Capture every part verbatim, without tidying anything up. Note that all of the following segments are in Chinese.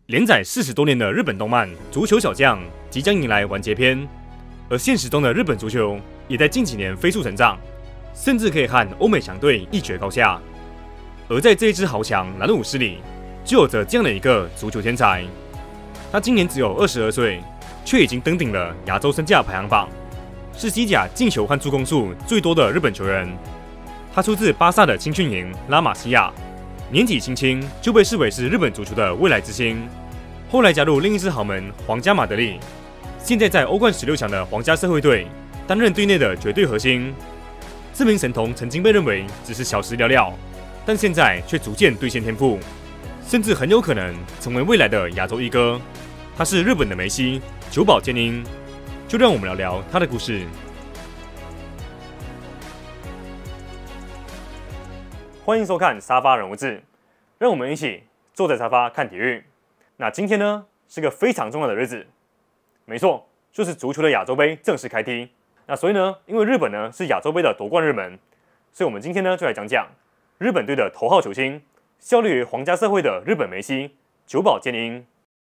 连载四十多年的日本动漫《足球小将》即将迎来完结篇，而现实中的日本足球也在近几年飞速成长，甚至可以和欧美强队一决高下。而在这一支豪强蓝武士里，就有着这样的一个足球天才，他今年只有二十二岁，却已经登顶了亚洲身价排行榜，是西甲进球和助攻数最多的日本球员。他出自巴萨的青训营拉玛西亚。 年纪轻轻就被视为是日本足球的未来之星，后来加入另一支豪门皇家马德里，现在在欧冠十六强的皇家社会队担任队内的绝对核心。这名神童曾经被认为只是小时寥寥，但现在却逐渐兑现天赋，甚至很有可能成为未来的亚洲一哥。他是日本的梅西，久保建英。就让我们聊聊他的故事。 欢迎收看沙发人物志，让我们一起坐在沙发看体育。那今天呢是个非常重要的日子，没错，就是足球的亚洲杯正式开踢。那所以呢，因为日本呢是亚洲杯的夺冠日门，所以我们今天呢就来讲讲日本队的头号球星，效力于皇家社会的日本梅西久保建英。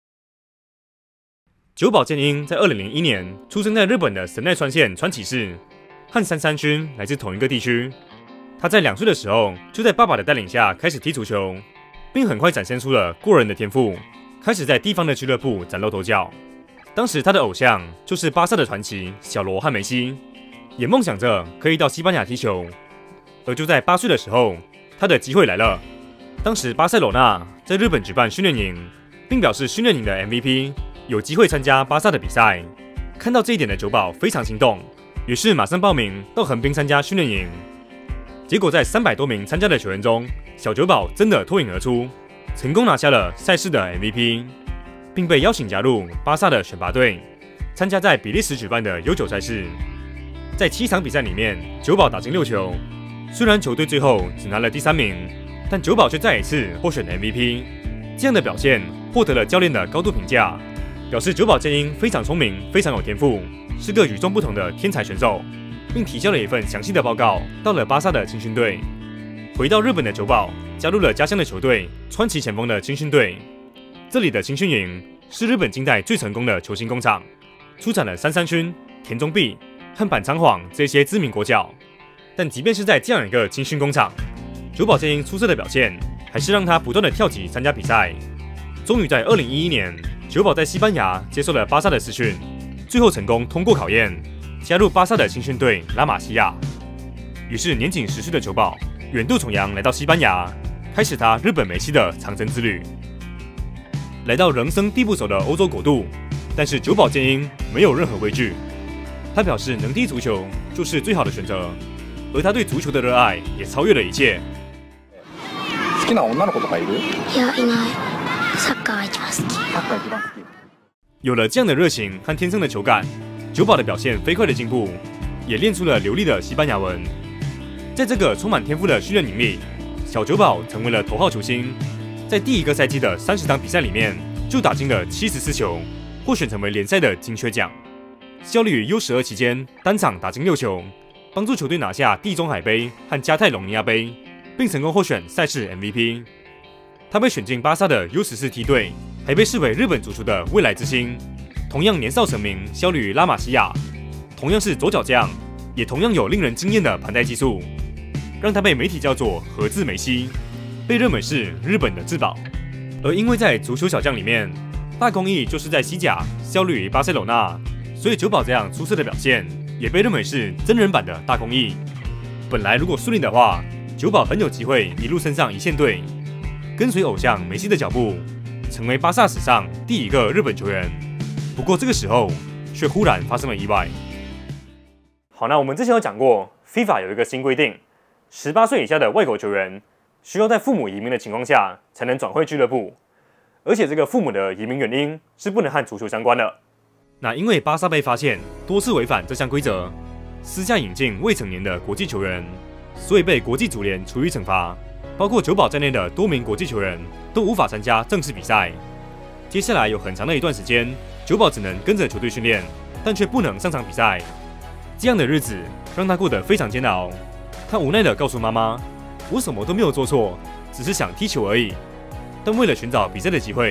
久保建英在二零零一年出生在日本的神奈川县川崎市，和杉山勋来自同一个地区。 他在两岁的时候就在爸爸的带领下开始踢足球，并很快展现出了过人的天赋，开始在地方的俱乐部崭露头角。当时他的偶像就是巴萨的传奇小罗和梅西，也梦想着可以到西班牙踢球。而就在八岁的时候，他的机会来了。当时巴塞罗那在日本举办训练营，并表示训练营的 M V P 有机会参加巴萨的比赛。看到这一点的久保非常心动，于是马上报名到横滨参加训练营。 结果在三百多名参加的球员中，小久保真的脱颖而出，成功拿下了赛事的 M V P， 并被邀请加入巴萨的选拔队，参加在比利时举办的悠久赛事。在七场比赛里面，久保打进六球。虽然球队最后只拿了第三名，但久保却再一次获选 M V P。这样的表现获得了教练的高度评价，表示久保建英非常聪明，非常有天赋，是个与众不同的天才选手。 并提交了一份详细的报告，到了巴萨的青训队。回到日本的久保加入了家乡的球队川崎前锋的青训队。这里的青训营是日本近代最成功的球星工厂，出产了杉山勋、田中碧和板仓晃这些知名国脚。但即便是在这样一个青训工厂，久保建英出色的表现还是让他不断的跳级参加比赛。终于在二零一一年，久保在西班牙接受了巴萨的试训，最后成功通过考验。 加入巴萨的青训队拉玛西亚，于是年仅十岁的久保远渡重洋来到西班牙，开始他日本梅西的长征之旅。来到人生地不熟的欧洲国度，但是久保建英没有任何畏惧，他表示能踢足球就是最好的选择，而他对足球的热爱也超越了一切。 好きな女の子とかいる？ いやいない。サッカーが一番好き。 サッカー一番好き。 有了这样的热情和天生的球感。 久保的表现飞快的进步，也练出了流利的西班牙文。在这个充满天赋的训练营里，小久保成为了头号球星。在第一个赛季的三十场比赛里面，就打进了七十四球，获选成为联赛的金靴奖。效力于 U 十二期间，单场打进六球，帮助球队拿下地中海杯和加泰隆尼亚杯，并成功获选赛事 M V P。他被选进巴萨的 U 十四梯队，还被视为日本足球的未来之星。 同样年少成名，效力于拉玛西亚，同样是左脚将，也同样有令人惊艳的盘带技术，让他被媒体叫做“盒子梅西”，被认为是日本的至宝。而因为在足球小将里面，大公益就是在西甲效力于巴塞罗那，所以久保这样出色的表现也被认为是真人版的大公益。本来如果顺利的话，久保很有机会一路升上一线队，跟随偶像梅西的脚步，成为巴萨史上第一个日本球员。 不过这个时候，却忽然发生了意外。好，那我们之前有讲过 ，FIFA 有一个新规定，十八岁以下的外国球员需要在父母移民的情况下才能转会俱乐部，而且这个父母的移民原因是不能和足球相关的。那因为巴萨被发现多次违反这项规则，私下引进未成年的国际球员，所以被国际足联处以惩罚，包括久保在内的多名国际球员都无法参加正式比赛。接下来有很长的一段时间。 久保只能跟着球队训练，但却不能上场比赛。这样的日子让他过得非常煎熬。他无奈地告诉妈妈：“我什么都没有做错，只是想踢球而已。”但为了寻找比赛的机会，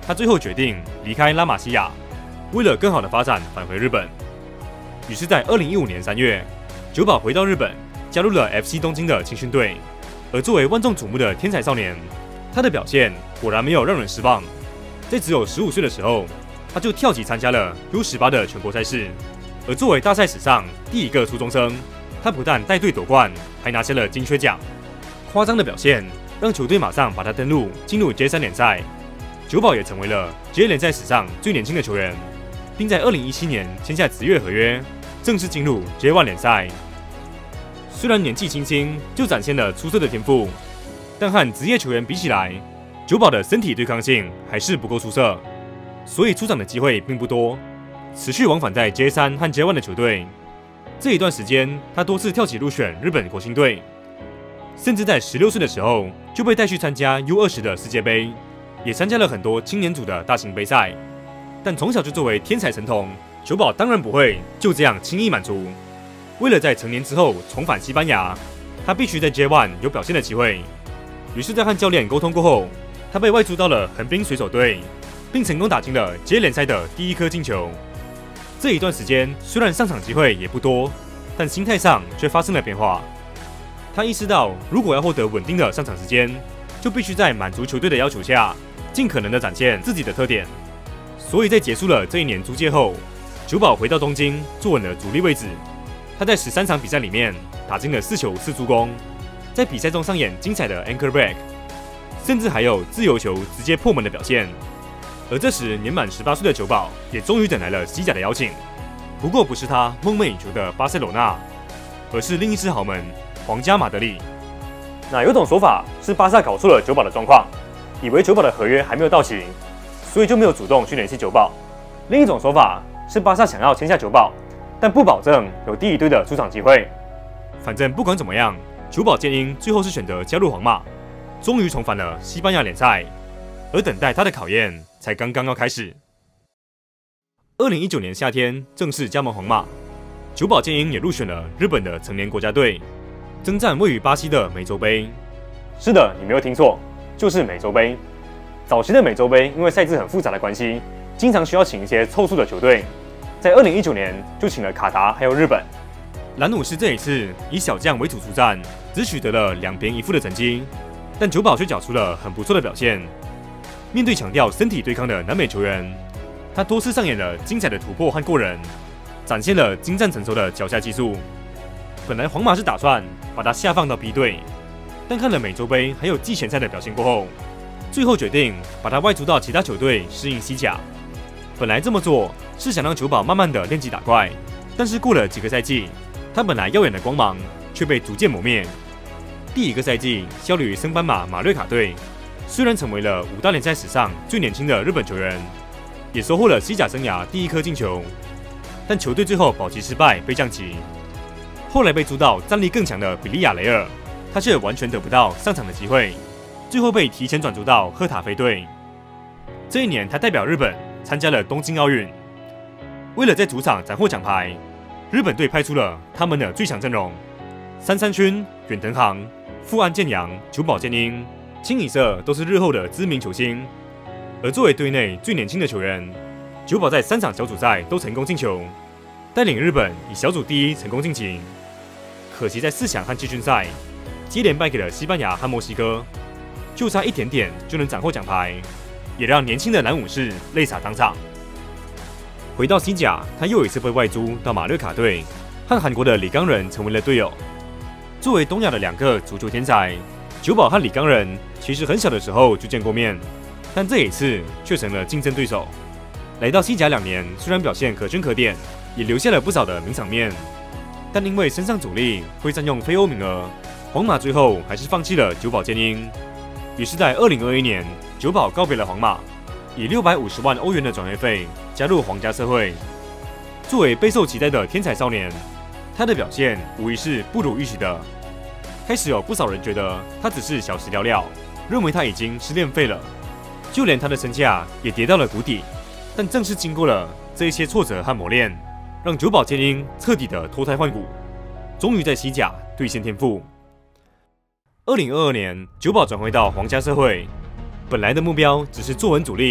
他最后决定离开拉玛西亚，为了更好的发展返回日本。于是，在二零一五年三月，久保回到日本，加入了 F C 东京的青训队。而作为万众瞩目的天才少年，他的表现果然没有让人失望。在只有十五岁的时候，他就跳级参加了 U 十八的全国赛事。而作为大赛史上第一个初中生，他不但带队夺冠，还拿下了金靴奖。夸张的表现让球队马上把他登录进入 J 三联赛。久保也成为了 J 联赛史上最年轻的球员，并在二零一七年签下职业合约，正式进入 J 一联赛。虽然年纪轻轻就展现了出色的天赋，但和职业球员比起来，久保的身体对抗性还是不够出色，所以出场的机会并不多。持续往返在 J 三 和 J 一的球队，这一段时间他多次跳级入选日本国青队，甚至在十六岁的时候就被带去参加 U 二十 的世界杯，也参加了很多青年组的大型杯赛。但从小就作为天才神童，久保当然不会就这样轻易满足。为了在成年之后重返西班牙，他必须在 J 一 有表现的机会。于是，在和教练沟通过后，他被外租到了横滨水手队，并成功打进了 J 联赛的第一颗进球。这一段时间虽然上场机会也不多，但心态上却发生了变化。他意识到，如果要获得稳定的上场时间，就必须在满足球队的要求下，尽可能的展现自己的特点。所以在结束了这一年租借后，久保回到东京，坐稳了主力位置。他在十三场比赛里面打进了四球四助攻，在比赛中上演精彩的 anchor back， 甚至还有自由球直接破门的表现。而这时年满十八岁的久保也终于等来了西甲的邀请，不过不是他梦寐以求的巴塞罗那，而是另一支豪门皇家马德里。那有种说法是巴萨搞错了久保的状况，以为久保的合约还没有到期，所以就没有主动去联系久保。另一种说法是巴萨想要签下久保，但不保证有第一队的出场机会。反正不管怎么样，久保建英最后是选择加入皇马，终于重返了西班牙联赛。而等待他的考验才刚刚要开始。二零一九年夏天正式加盟皇马，久保建英也入选了日本的成年国家队，征战位于巴西的美洲杯。是的，你没有听错，就是美洲杯。早期的美洲杯因为赛制很复杂的关系，经常需要请一些凑数的球队。在二零一九年就请了卡达还有日本。蓝武士这一次以小将为主出战，只取得了两平一负的成绩，但久保却缴出了很不错的表现。面对强调身体对抗的南美球员，他多次上演了精彩的突破和过人，展现了精湛成熟的脚下技术。本来皇马是打算把他下放到 B 队，但看了美洲杯还有季前赛的表现过后，最后决定把他外租到其他球队适应西甲。本来这么做是想让久保慢慢的练级打怪，但是过了几个赛季，他本来耀眼的光芒却被逐渐磨灭。第一个赛季效力于升班马马略卡队，虽然成为了五大联赛史上最年轻的日本球员，也收获了西甲生涯第一颗进球，但球队最后保级失败，被降级。后来被租到战力更强的比利亚雷尔，他却完全得不到上场的机会，最后被提前转租到赫塔菲队。这一年，他代表日本参加了东京奥运。为了在主场斩获奖牌，日本队派出了他们的最强阵容：三山勋、远藤航、富安健洋、久保建英。清一色都是日后的知名球星，而作为队内最年轻的球员，久保在三场小组赛都成功进球，带领日本以小组第一成功晋级。可惜在四强和季军赛接连败给了西班牙和墨西哥，就差一点点就能斩获奖牌，也让年轻的蓝武士泪洒当场。回到西甲，他又一次被外租到马略卡队，和韩国的李刚仁成为了队友。作为东亚的两个足球天才，久保和李刚仁其实很小的时候就见过面，但这一次却成了竞争对手。来到西甲两年，虽然表现可圈可点，也留下了不少的名场面，但因为身上主力会占用非欧名额，皇马最后还是放弃了久保建英。于是，在二零二一年，久保告别了皇马，以六百五十万欧元的转会费加入皇家社会。作为备受期待的天才少年，他的表现无疑是不如预期的。开始有不少人觉得他只是小时了了，认为他已经是练废了，就连他的身价也跌到了谷底。但正是经过了这一些挫折和磨练，让久保建英彻底的脱胎换骨，终于在西甲兑现天赋。二零二二年，久保转回到皇家社会，本来的目标只是坐稳主力，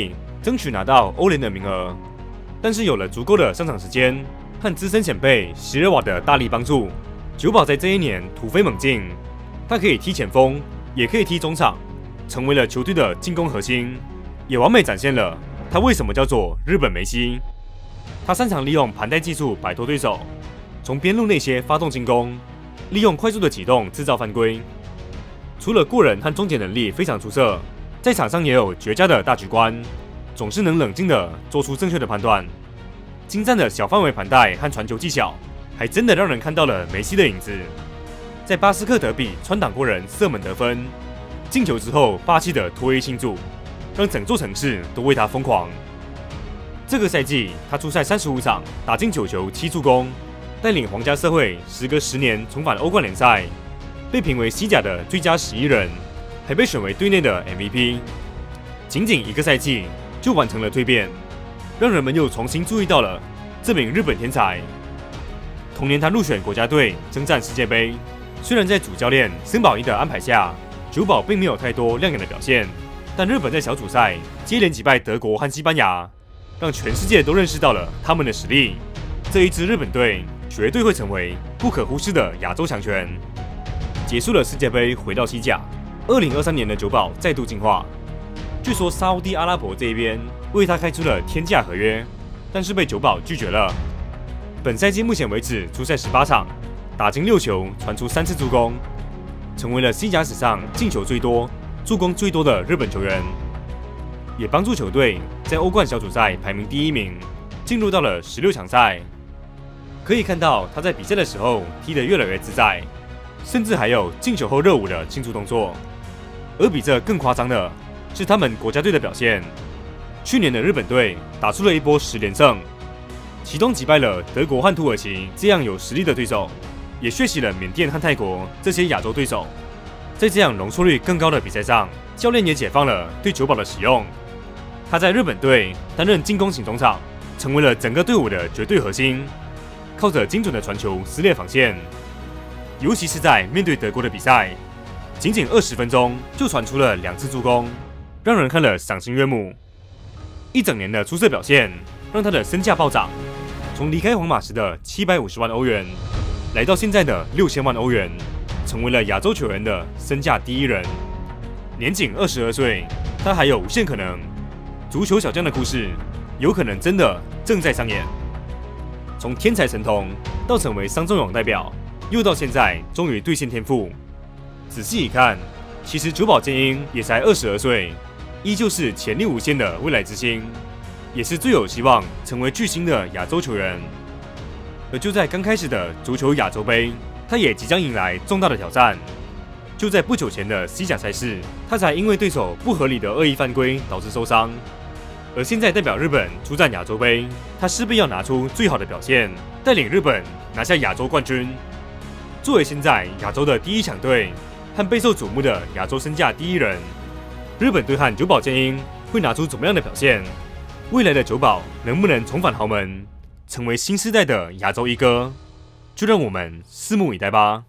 争取拿到欧联的名额。但是有了足够的上场时间和资深前辈席勒瓦的大力帮助，久保在这一年突飞猛进。他可以踢前锋，也可以踢中场，成为了球队的进攻核心，也完美展现了他为什么叫做日本梅西。他擅长利用盘带技术摆脱对手，从边路内切发动进攻，利用快速的启动制造犯规。除了过人和终结能力非常出色，在场上也有绝佳的大局观，总是能冷静地做出正确的判断。精湛的小范围盘带和传球技巧，还真的让人看到了梅西的影子。在巴斯克德比穿挡过人射门得分，进球之后霸气的脱衣庆祝，让整座城市都为他疯狂。这个赛季他出赛三十五场，打进九球七助攻，带领皇家社会时隔十年重返欧冠联赛，被评为西甲的最佳十一人，还被选为队内的 M V P。仅仅一个赛季就完成了蜕变，让人们又重新注意到了这名日本天才。同年他入选国家队征战世界杯，虽然在主教练森保一的安排下，久保并没有太多亮眼的表现，但日本在小组赛接连击败德国和西班牙，让全世界都认识到了他们的实力。这一支日本队绝对会成为不可忽视的亚洲强权。结束了世界杯，回到西甲，二零二三年的久保再度进化。据说沙烏地阿拉伯这一边为他开出了天价合约，但是被久保拒绝了。本赛季目前为止出赛十八场，打进六球，传出三次助攻，成为了西甲史上进球最多、助攻最多的日本球员，也帮助球队在欧冠小组赛排名第一名，进入到了十六强赛。可以看到他在比赛的时候踢得越来越自在，甚至还有进球后热舞的庆祝动作。而比这更夸张的是他们国家队的表现。去年的日本队打出了一波十连胜，其中击败了德国和土耳其这样有实力的对手，也血洗了缅甸和泰国这些亚洲对手。在这样容错率更高的比赛上，教练也解放了对久保的使用。他在日本队担任进攻型中场，成为了整个队伍的绝对核心，靠着精准的传球撕裂防线。尤其是在面对德国的比赛，仅仅二十分钟就传出了两次助攻，让人看了赏心悦目。一整年的出色表现，让他的身价暴涨，从离开皇马时的七百五十万欧元，来到现在的六千万欧元，成为了亚洲球员的身价第一人。年仅二十二岁，他还有无限可能。足球小将的故事，有可能真的正在上演。从天才神童到成为伤仲永代表，又到现在终于兑现天赋。仔细一看，其实久保建英也才二十二岁，依旧是潜力无限的未来之星，也是最有希望成为巨星的亚洲球员。而就在刚开始的足球亚洲杯，他也即将迎来重大的挑战。就在不久前的西甲赛事，他才因为对手不合理的恶意犯规导致受伤。而现在代表日本出战亚洲杯，他势必要拿出最好的表现，带领日本拿下亚洲冠军。作为现在亚洲的第一强队和备受瞩目的亚洲身价第一人，日本队和久保建英会拿出怎么样的表现？未来的久保能不能重返豪门，成为新时代的亚洲一哥？就让我们拭目以待吧。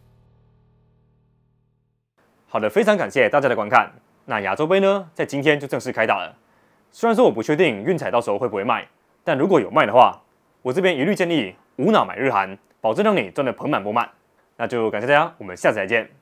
好的，非常感谢大家的观看。那亚洲杯呢，在今天就正式开打了。虽然说我不确定运彩到时候会不会卖，但如果有卖的话，我这边一律建议无脑买日韩，保证让你赚得盆满钵满。那就感谢大家，我们下次再见。